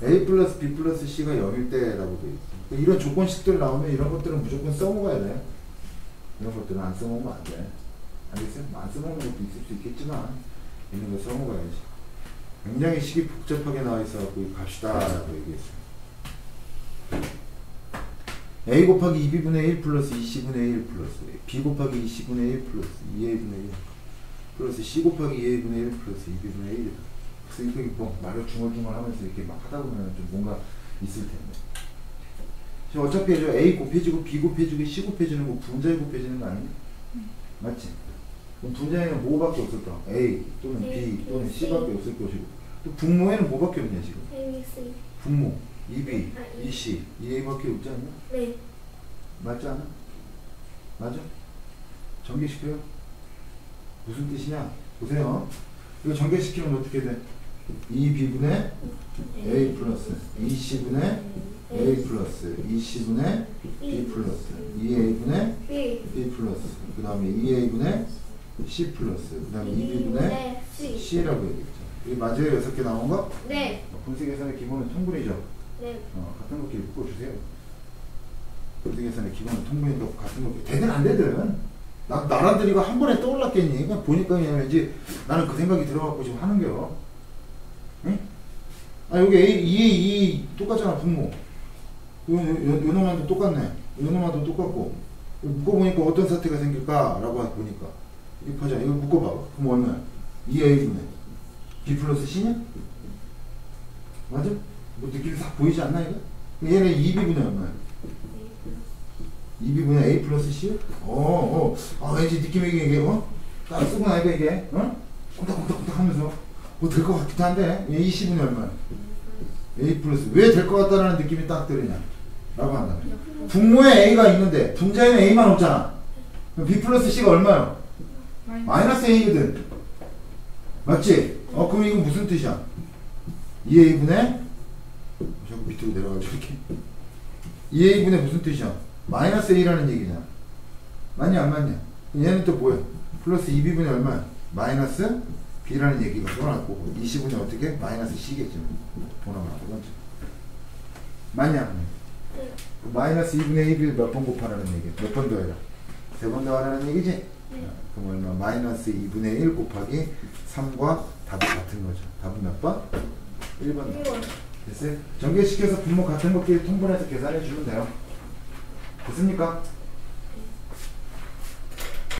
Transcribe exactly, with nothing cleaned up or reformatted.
A 플러스 B 플러스 C가 영일 때라고 돼 있어. 이런 조건식들 나오면 이런 것들은 무조건 써먹어야 돼. 이런 것들은 안 써먹으면 안 돼. 알겠어요? 안 써먹는 것도 있을 수 있겠지만 있는 거 써먹어야지. 굉장히 식이 복잡하게 나와 있어갖고 갑시다 라고 얘기했어요. A 곱하기 이 비분의 일 플러스 이 씨분의 일 플러스 B 곱하기 이 씨분의 일 플러스 이 에이분의 일 플러스 C 곱하기 이 에이분의 일 플러스 이 비분의 일. 그래서 이렇게 뭐 말을 중얼중얼 하면서 이렇게 막 하다 보면 좀 뭔가 있을 텐데. 지금 어차피 저 A 곱해지고 B 곱해지고 C 곱해지는 거 분자에 곱해지는 거 아니야? 음. 맞지? 그럼 분자에는 뭐밖에 없을까? A 또는 A, B 또는 C. C밖에 없을 것이고 또 분모에는 뭐밖에 없냐 지금? A, C. 분모 이 비, 아, 이 씨, 이 에이밖에 없지 않냐? 네. 맞지 않아? 맞아? 전개시켜요? 무슨 뜻이냐? 보세요. 이거 전개시키면 어떻게 돼? 이 비분의 A 플러스 이 씨분의 A 플러스 이 씨분의 B 플러스 이 에이분의 B. B 플러스 그 다음에 이 에이분의 C 플러스 그 다음에 이 비분의 C. C라고 얘기했죠. 이게 맞아요? 여섯 개 나온 거? 네. 분수계산의 기본은 통분이죠. 네. 어, 같은 거 이렇게 묶어주세요. 분수계산의 기본은 통분인데 같은 거 되든 안 되든 나, 나란들 이거 한 번에 떠올랐겠니? 그냥 보니까 그냥 왠지 나는 그 생각이 들어갖고 지금 하는 겨. 응? 아 여기 A, 이 에이, 이 똑같잖아 분모. 요, 요, 요 놈한테 똑같네. 요 놈한테 똑같고 묶어보니까 어떤 사태가 생길까? 라고 보니까 이렇게 하자. 이거 묶어봐. 그럼 얼마야? 이 에이분의 B 플러스 C냐? 맞아? 뭐 느낌이 싹 보이지 않나 이거? 얘는 이 비분의 얼마야? 이 비분의 A 플러스 C? 어, 어, 아 왠지 느낌이 이게 어? 딱 쓰고 나니까 이게 어? 콩닥콩닥콩닥 하면서 뭐 될 것 같기도 한데 얘 이 씨분의 얼마야? A 플러스 왜 될 것 같다라는 느낌이 딱 들으냐? 라고 한다면 분모에 A가 있는데 분자에는 A만 없잖아. 그럼 B 플러스 C가 얼마야? 마이너스 A거든. 맞지? 어 그럼 이건 무슨 뜻이야? 이 에이분의 자꾸 밑으로 내려가지고 이렇게 이 에이분의 무슨 뜻이야? 마이너스 A라는 얘기잖아. 맞냐 안 맞냐? 얘는 또 뭐야? 플러스 이 비분의 얼마야? 마이너스 B라는 얘기가 또 나왔고 이 씨분이 어떻게? 마이너스 C겠죠. 번호가 맞죠? 맞냐? 네. 마이너스 이분의 일을 몇 번 곱하라는 얘기 몇 번 더해라? 세 번 더하라는 얘기지? 네. 그럼 얼마? 마이너스 이분의 일 곱하기 삼과 답이 같은 거죠. 답은 몇 번? 일 번. 일 번. 됐어요? 전개시켜서 분모 같은 것끼리 통분해서 계산해 주면 돼요. 됐습니까?